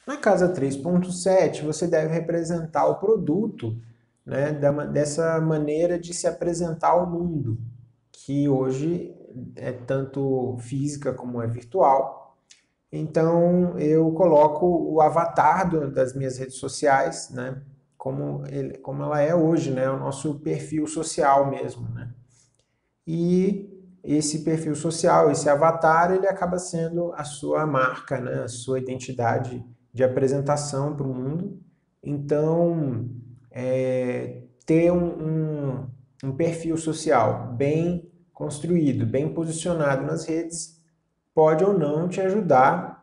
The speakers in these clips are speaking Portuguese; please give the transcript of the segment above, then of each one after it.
Na casa 3.7, você deve representar o produto, né, dessa maneira de se apresentar ao mundo, que hoje é tanto física como é virtual. Então, eu coloco o avatar das minhas redes sociais, né, como ela é hoje, né, o nosso perfil social mesmo, né. E esse perfil social, esse avatar, ele acaba sendo a sua marca, né? A sua identidade de apresentação para o mundo. Então, ter um perfil social bem construído, bem posicionado nas redes, pode ou não te ajudar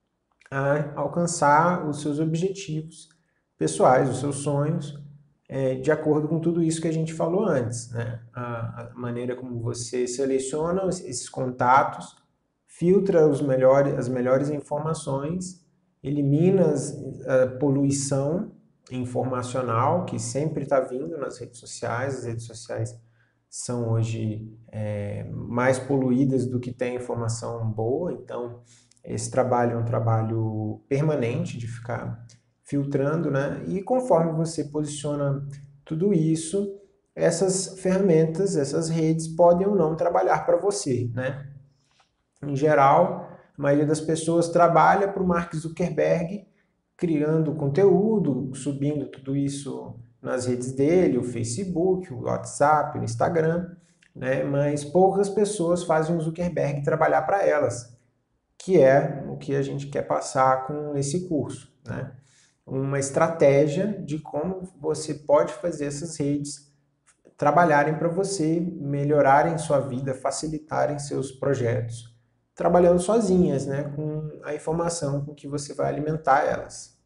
a alcançar os seus objetivos pessoais, os seus sonhos, de acordo com tudo isso que a gente falou antes, né? A maneira como você seleciona esses contatos, filtra as melhores informações, elimina a poluição informacional que sempre está vindo nas redes sociais. As redes sociais são hoje mais poluídas do que tem informação boa, então esse trabalho é um trabalho permanente de ficar filtrando, né? E conforme você posiciona tudo isso, essas ferramentas, essas redes podem ou não trabalhar para você, né? Em geral, a maioria das pessoas trabalha para o Mark Zuckerberg, criando conteúdo, subindo tudo isso nas redes dele, o Facebook, o WhatsApp, o Instagram, né? Mas poucas pessoas fazem o Zuckerberg trabalhar para elas, que é o que a gente quer passar com esse curso, né? Uma estratégia de como você pode fazer essas redes trabalharem para você, melhorarem sua vida, facilitarem seus projetos, trabalhando sozinhas, né, com a informação com que você vai alimentar elas.